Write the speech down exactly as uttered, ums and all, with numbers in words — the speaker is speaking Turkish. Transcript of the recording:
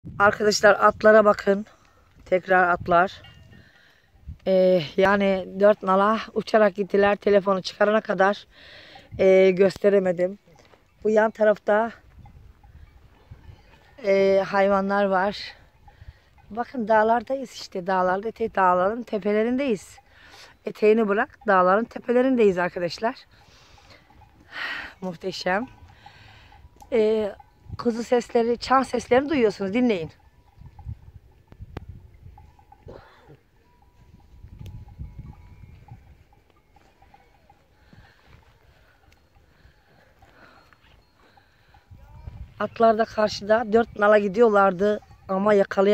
Arkadaşlar atlara bakın. Tekrar atlar. Ee, yani dört nala uçarak gittiler. Telefonu çıkarana kadar e, gösteremedim. Bu yan tarafta e, hayvanlar var. Bakın dağlardayız işte. Dağlarda, te dağların tepelerindeyiz. Eteğini bırak, dağların tepelerindeyiz arkadaşlar. Muhteşem. Ee, kuzu sesleri, çan seslerini duyuyorsunuz. Dinleyin. Atlar da karşıda dört nala gidiyorlardı ama yakalayamadılar.